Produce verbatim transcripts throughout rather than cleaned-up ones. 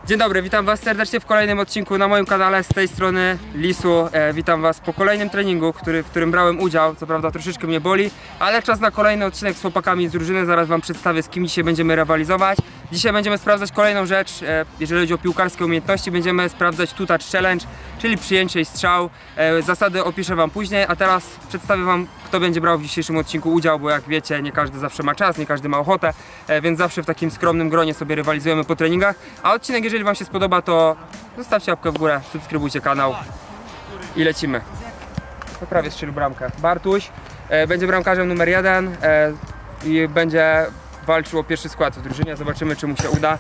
Dzień dobry, witam was serdecznie w kolejnym odcinku na moim kanale, z tej strony Lisu. E, witam was po kolejnym treningu, który, w którym brałem udział. Co prawda troszeczkę mnie boli, ale czas na kolejny odcinek z chłopakami z drużyny. Zaraz wam przedstawię, z kim dzisiaj będziemy rywalizować. Dzisiaj będziemy sprawdzać kolejną rzecz, e, jeżeli chodzi o piłkarskie umiejętności. Będziemy sprawdzać two touch challenge, czyli przyjęcie i strzał. E, zasady opiszę wam później, a teraz przedstawię wam, kto będzie brał w dzisiejszym odcinku udział, bo jak wiecie, nie każdy zawsze ma czas, nie każdy ma ochotę, e, więc zawsze w takim skromnym gronie sobie rywalizujemy po treningach. A odcinek, jeżeli wam się spodoba, to zostawcie łapkę w górę, subskrybujcie kanał i lecimy. To prawie strzelił bramkę. Bartuś e, będzie bramkarzem numer jeden e, i będzie walczył o pierwszy skład w drużynie. Zobaczymy, czy mu się uda.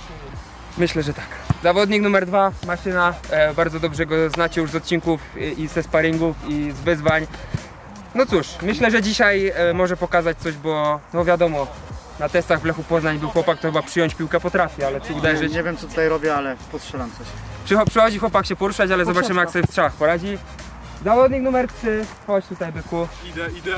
Myślę, że tak. Zawodnik numer dwa, Maszyna. E, bardzo dobrze go znacie już z odcinków i, i ze sparingów i z wyzwań. No cóż, myślę, że dzisiaj e, może pokazać coś, bo no wiadomo, na testach w Lechu Poznań był chłopak, to chyba przyjąć piłkę potrafi, ale czy uderzyć? Nie, nie wiem, co tutaj robię, ale postrzelam coś. Przycho przychodzi chłopak się poruszać, ale Potrzeba. zobaczymy, jak sobie w strzałach poradzi. Zawodnik numer trzy, chodź tutaj, byku. Idę, idę.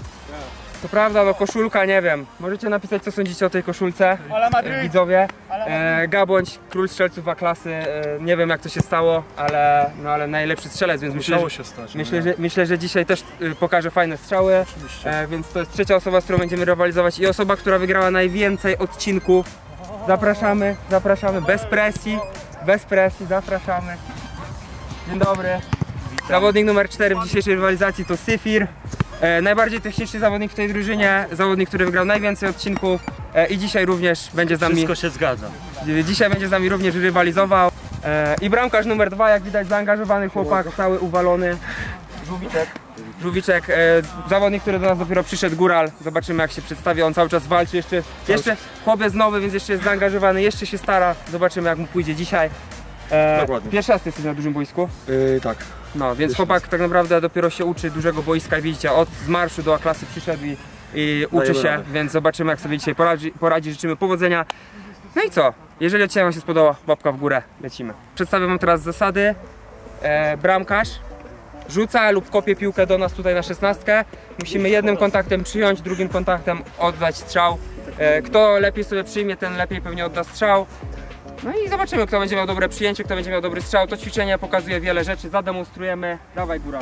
To prawda, no koszulka, nie wiem. Możecie napisać, co sądzicie o tej koszulce, e, widzowie. E, Gabądź, król strzelców A klasy, e, nie wiem jak to się stało, ale, no, ale najlepszy strzelec, więc myślę, że, się stać, myślę, że, myślę, że dzisiaj też e, pokaże fajne strzały. E, więc to jest trzecia osoba, z którą będziemy rywalizować i osoba, która wygrała najwięcej odcinków. Zapraszamy, zapraszamy, bez presji, bez presji, zapraszamy. Dzień dobry. Zawodnik numer cztery w dzisiejszej rywalizacji to Syfir. E, najbardziej techniczny zawodnik w tej drużynie, zawodnik, który wygrał najwięcej odcinków e, i dzisiaj również będzie z nami. Wszystko się zgadza. E, dzisiaj będzie z nami również rywalizował. E, I bramkarz numer dwa, jak widać, zaangażowany chłopak, cały uwalony. Żółwiczek. Żółwiczek, e, zawodnik, który do nas dopiero przyszedł, Góral. Zobaczymy, jak się przedstawi. On cały czas walczy, jeszcze, jeszcze chłopiec nowy, więc jeszcze jest zaangażowany, jeszcze się stara. Zobaczymy, jak mu pójdzie dzisiaj. E, pierwszy raz jesteś na dużym boisku? Yy, tak. No, więc chłopak tak naprawdę dopiero się uczy dużego boiska, widzicie, od z marszu do A klasy przyszedł i, i uczy się, radę. Więc zobaczymy, jak sobie dzisiaj poradzi, poradzi, życzymy powodzenia. No i co? Jeżeli odcinek wam się spodoba, łapka w górę, lecimy. Przedstawię wam teraz zasady. E, bramkarz rzuca lub kopie piłkę do nas tutaj na szesnastkę. Musimy jednym kontaktem przyjąć, drugim kontaktem oddać strzał. E, kto lepiej sobie przyjmie, ten lepiej pewnie odda strzał. No i zobaczymy, kto będzie miał dobre przyjęcie, kto będzie miał dobry strzał. To ćwiczenie pokazuje wiele rzeczy, zademonstrujemy. Dawaj, Góral.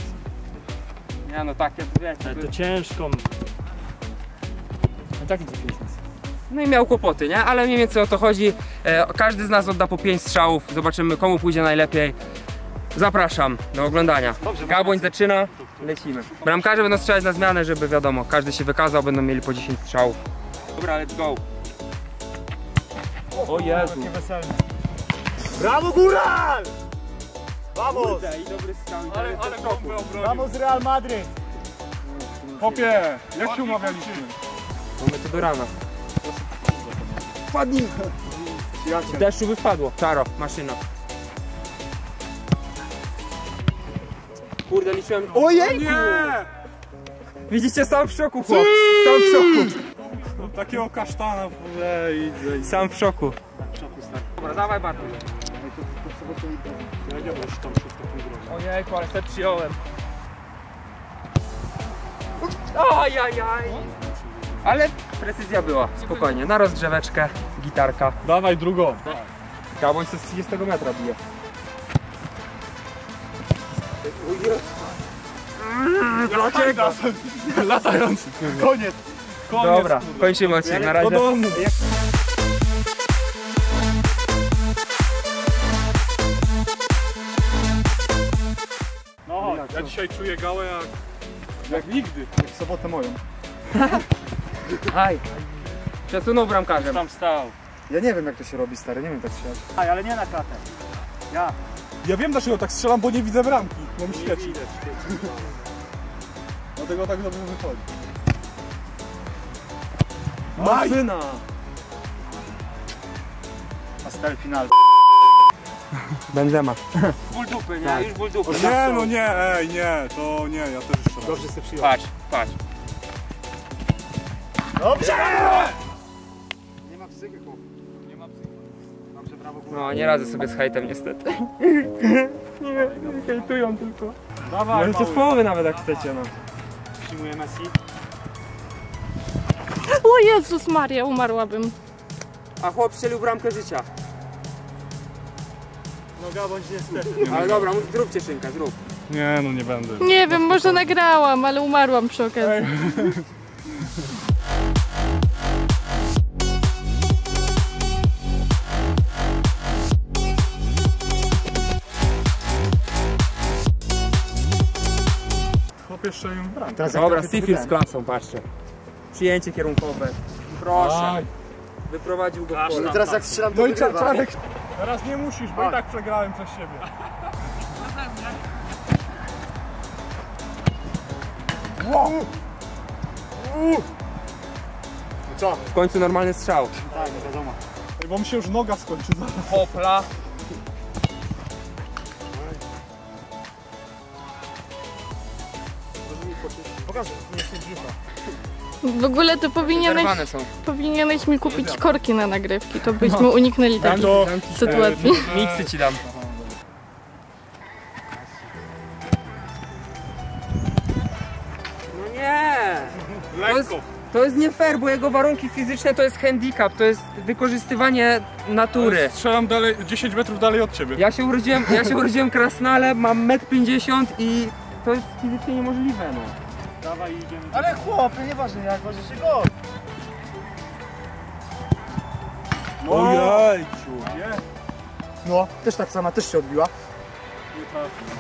Nie no, takie to wiecie. Ale to ciężko. No i miał kłopoty, nie? Ale mniej więcej o to chodzi. E, każdy z nas odda po pięć strzałów. Zobaczymy, komu pójdzie najlepiej. Zapraszam do oglądania. Gabłoń zaczyna, lecimy. Bramkarze będą strzelać na zmianę, żeby wiadomo, każdy się wykazał, będą mieli po dziesięć strzałów. Dobra, let's go. O Jezu. Brawo, Góral! Vamos! Kurde, i dobry strzał, i Ale, ale bombę obronił. Vamos, Real Madrid! Chłopie, jak się umawialiśmy? Mamy to do rana. Wpadnij! W deszczu by wpadło. Czaro, maszyna. Kurde, liczyłem... Ojejku! Nie! Widzicie, sam w szoku, chłop. Sam w szoku. Takiego kasztana, ej, ej. Sam w szoku. Dobra, dawaj, Bartuś. Ja nie wiem, czy tam się w takim gronie. Ojejku, ale se przyjąłem. Ajajaj. Ale precyzja była, spokojnie. Na rozgrzeweczkę, gitarka. Dawaj drugą. Gabłoń z trzydziestego metra bije. Dlaczego? Latający. Koniec. Koniec. Dobra, kończymy odcinek, na razie. Do domu. No, ja dzisiaj czuję gałę jak, jak nigdy. Jak w sobotę moją. Aj. Przesunął bramkarzem. Tam stał. Ja nie wiem, jak to się robi, stary, nie wiem, tak strzelać. Aj, ale nie na klatę. Ja. Ja wiem, dlaczego tak strzelam, bo nie widzę bramki. Bo mi świeci. Dlatego tak dobrze wychodzi. Maszyna. Pastel final. Benzema. Ból dupy, nie? Tak. Już ból dupy. Nie, no nie, ej, nie, to nie, ja też jeszcze raz. Dobrze sobie przyjąłem. Patrz, patrz. Dobrze! Nie ma psychy, chłop. Nie ma psychy. Dobrze, brawo, Góral. No, nie radzę sobie z hejtem niestety. Nie, hejtują tylko. Dawaj, Możecie z połowy nawet jak chcecie, no. Przyjmuje Messi. O Jezus Maria, umarłabym. A chłop strzelił bramkę życia. Noga bądź niestety. Ale dobra, mów- zróbcie szynkę, zrób. Nie, no nie będę. Nie wiem, może nagrałam, ale umarłam przy okazji. Chłop jeszcze ją w bramkę. Teraz Dobra, jak to Sifil z wygrałem. klasą, patrzcie. Przyjęcie kierunkowe. Proszę. Aj. Wyprowadził go w pole. No teraz jak strzelam, to No i wygrywa. Czarek, teraz nie musisz, bo i tak przegrałem przez siebie. Wow. Co? W końcu normalny strzał. Tak, no wiadomo. Ej, bo mi się już noga skończy zaraz. Hopla. Pokażę, nie się brzucha. W ogóle to powinieneś, Zerwane są. powinieneś mi kupić korki na nagrywki, to byśmy uniknęli takich to- Dam ci- sytuacji. e, Miksy ci dam. No nie! To jest, to jest nie fair, bo jego warunki fizyczne to jest handicap, to jest wykorzystywanie natury. Strzelam dalej, dziesięć metrów dalej od ciebie. Ja się urodziłem, ja się urodziłem w Krasnale, mam metr pięćdziesiąt i to jest fizycznie niemożliwe, no. Dawaj, idziemy. Ale chłopie, nieważne jak, ważne się go. Ojejciu, nie? No, też tak sama, też się odbiła. Nie trafił.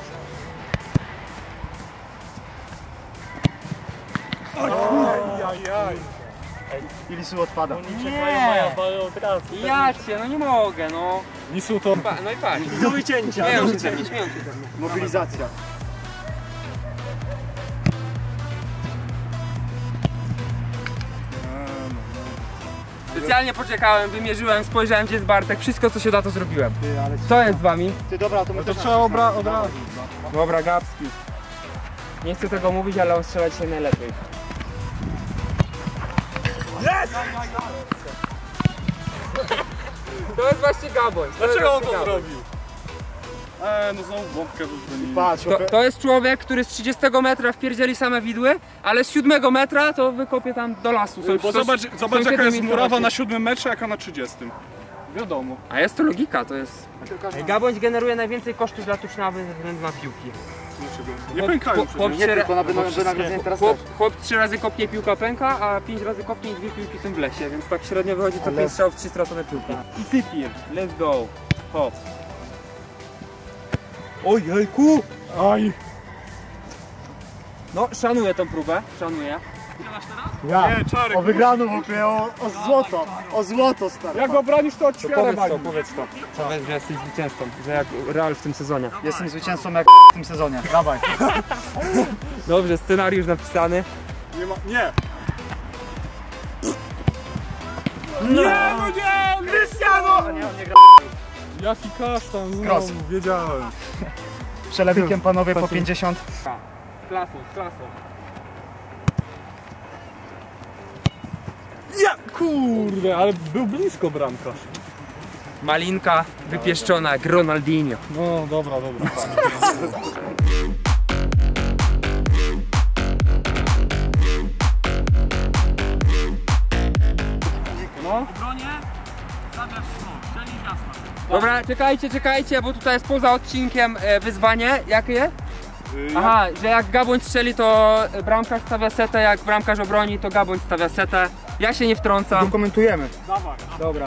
Ajajaj. I Lisu odpada. Nie! Ja cię, no nie mogę, no. Lisu to... Pa, no i patrz. Do wycięcia. Śmieją się ze mnie, śmieją się ze mnie. Mobilizacja. Specjalnie poczekałem, wymierzyłem, spojrzałem gdzie jest Bartek, wszystko co się da to zrobiłem. Ty, ale... Co jest z wami? Ty, dobra, to my No to też trzeba obra od razu. Dobra, Gapski. Nie chcę tego mówić, ale on strzela dzisiaj najlepiej. Jest! To jest właśnie Gaboń. To jest Dlaczego on właśnie to Gaboń. zrobił? Eee, no znowu bombkę wybrali. Patrz, To, to jest człowiek, który z trzydziestego metra wpierdzieli same widły, ale z siódmego metra to wykopie tam do lasu. Są- Bo są- zobacz, są zobacz jaka siedem jest miejsc murawa na na siódmym metrze, jaka na trzydziestym. Wiadomo. A jest to logika, to jest... Gaboń generuje najwięcej kosztów dla Tucznawy ze względu na piłki. Dlaczego? Nie Chłop- pękają chłop- przecież. chłop- nie tylko na wynagrodzenie teraz Chłop, też. chłop trzy razy kopnie, piłka pęka, a pięć razy kopnie i dwie piłki są w lesie, więc tak średnio wychodzi co Ale- pięć strzałów, trzy stracone piłki. I Sypir, let's go. Hop. Ojejku! Aj. No, szanuję tą próbę, szanuję. Ja. Nie, Czarek. O wygraną mówię, o, o złoto. O złoto, stary. Jak go bronisz, to To odświeżę powiedz to, magii. powiedz to. Powiedz, że jesteś zwycięzcą, że jak Real w tym sezonie. Jestem zwycięzcą jak w tym sezonie. Dawaj. Dobrze, scenariusz napisany. Nie ma... Nie. Nie, no nie! Cristiano! Nie, on nie gra. Jaki kasztan Cross. znowu, wiedziałem. Przelewikiem panowie po pięćdziesiąt. Klasą, klasą. Ja, kurde, ale był blisko bramkarz. Malinka wypieszczona jak Ronaldinho. No, dobra, dobra. No. Dobra, czekajcie, czekajcie, bo tutaj jest poza odcinkiem e, wyzwanie. Jakie? Aha, że jak Gaboń strzeli, to bramkarz stawia setę, jak bramkarz obroni, to Gaboń stawia setę. Ja się nie wtrącam. Dokumentujemy. Dawaj. Dobra.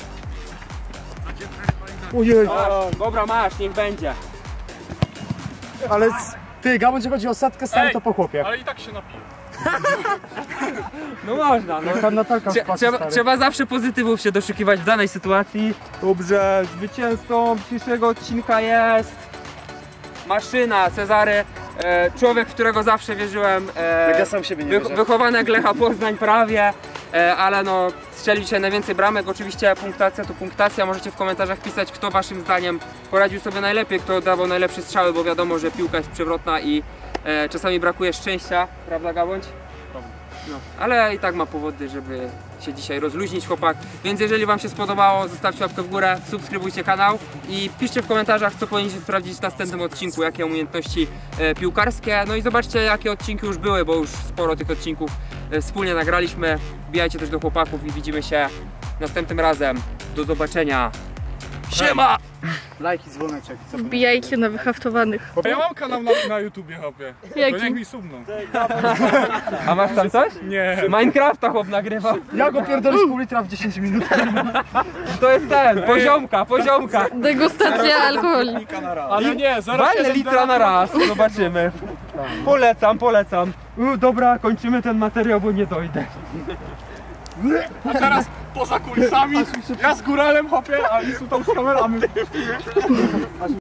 Ojej. Masz, dobra, masz, niech będzie. Ale c- ty, Gabon, jeśli chodzi o satkę, stary, Ej, to po chłopie. Ale i tak się napije. No można, no. Jak tam Natalka Trze- wpadł, trzeba, stary. trzeba zawsze pozytywów się doszukiwać w danej sytuacji. Dobrze, zwycięzcą dzisiejszego odcinka jest maszyna Cezary, e, człowiek, w którego zawsze wierzyłem. E, Jak ja sam siebie nie wy, wierzę. wychowany jak Lecha Poznań prawie, e, ale no strzelił dzisiaj najwięcej bramek. Oczywiście punktacja to punktacja. Możecie w komentarzach pisać, kto waszym zdaniem poradził sobie najlepiej, kto dawał najlepsze strzały, bo wiadomo, że piłka jest przewrotna i e, czasami brakuje szczęścia, prawda Gabądź? No, ale i tak ma powody, żeby się dzisiaj rozluźnić chłopak, więc jeżeli wam się spodobało, zostawcie łapkę w górę, subskrybujcie kanał i piszcie w komentarzach, co powinniście sprawdzić w następnym odcinku, jakie umiejętności e, piłkarskie, no i zobaczcie, jakie odcinki już były, bo już sporo tych odcinków e, wspólnie nagraliśmy. Wbijajcie też do chłopaków i widzimy się następnym razem. Do zobaczenia. Siema! Lajki, dzwoneczek. Wbijajcie na wyhaftowanych. Ja mam kanał na, na YouTubie, hopie. To niech Jaki? mi subną. A masz tam coś? Nie. Minecrafta chłop nagrywa. Ja go pierdolę z pół litra w dziesięć minut. To jest ten, poziomka, poziomka. Degustacja alkoholi. Ale nie, zaraz Walne litra na raz, zobaczymy. Polecam, polecam. U, dobra, kończymy ten materiał, bo nie dojdę. A teraz poza kulisami, ja z góralem hopie, a Lisu tam z kamerami.